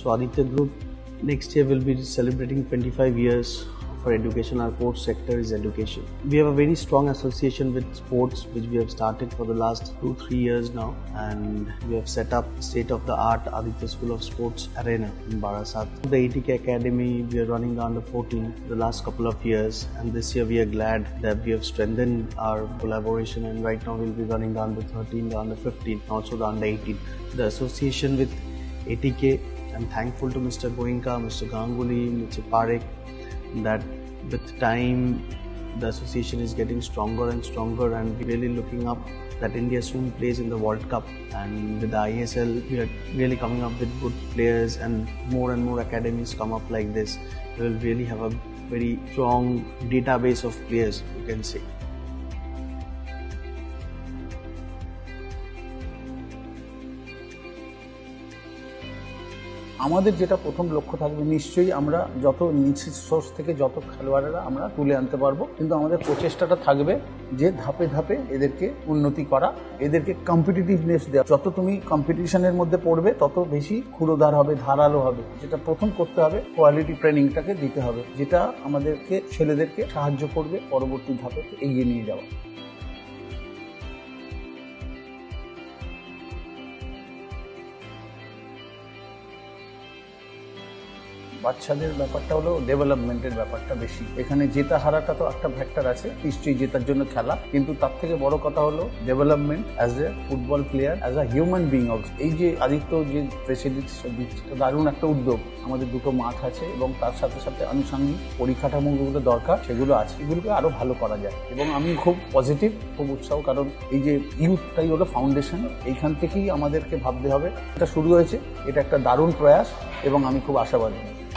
So Aditya Group next year will be celebrating 25 years for education. Our core sector is education. We have a very strong association with sports, which we have started for the last 2-3 years now, and we have set up state-of-the-art Aditya School of Sports arena in Barasat. The ATK Academy, we are running the under 14 the last couple of years, and this year we are glad that we have strengthened our collaboration, and right now we'll be running the under 13, the under 15, also the under 18. The association with ATK, I'm thankful to Mr. Goenka, Mr. Ganguly, Mr. Parekh, that with time the association is getting stronger and stronger, and we're really looking up that India soon plays in the World Cup, and with the ISL we are really coming up with good players, and more academies come up like this. We will really have a very strong database of players, you can say. আমাদের যেটা প্রথম লক্ষ্য থাকবে, নিশ্চয়ই আমরা যত নিচের source থেকে যত খেলোয়াড়েরা আমরা তুলে আনতে পারবো, কিন্তু আমাদের প্রচেষ্টাটা থাকবে যে ধাপে ধাপে এদেরকে উন্নতি করা, এদেরকে কম্পিটিটিভনেস দেওয়া। যত তুমি কম্পিটিশনের মধ্যে পড়বে তত বেশি ক্ষুরোধার হবে, ধারালো হবে। যেটা প্রথম করতে হবে, কোয়ালিটি ট্রেনিংটাকে দিতে হবে, যেটা আমাদেরকে ছেলেদেরকে সাহায্য করবে পরবর্তী ধাপে এগিয়ে নিয়ে যাওয়া। বাচ্চাদের ব্যাপারটা হলো ডেভেলপমেন্টের ব্যাপারটা বেশি। এখানে জেতা হারাটা তো একটা ফ্যাক্টর আছে, নিশ্চয়ই জেতার জন্য খেলা, কিন্তু তার থেকে বড় কথা হলো development as a football player, as a human being also. এই যে আদিত্য যে ফেসিলিটিসটা দিচ্ছে, দারুণ একটা উদ্যোগ। আমাদের দুটো মাঠ আছে এবং তার সাথে সাথে আনুষঙ্গিক পরিকাঠামোগুলো দরকার, সেগুলো আছে। এগুলোকে আরো ভালো করা যায় এবং আমি খুব পজিটিভ, খুব উৎসাহ, কারণ এই যে ইউথটাই হলো ফাউন্ডেশন, এইখান থেকেই আমাদেরকে ভাবতে হবে। এটা শুরু হয়েছে, এটা একটা দারুণ প্রয়াস এবং আমি খুব আশাবাদী।